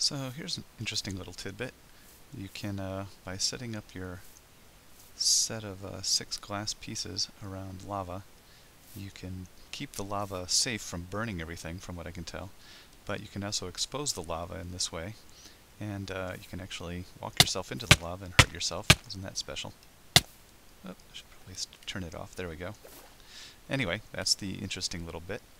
So here's an interesting little tidbit. You can, by setting up your set of 6 glass pieces around lava, you can keep the lava safe from burning everything, from what I can tell. But you can also expose the lava in this way, and you can actually walk yourself into the lava and hurt yourself. Isn't that special? Oh, I should probably turn it off. There we go. Anyway, that's the interesting little bit.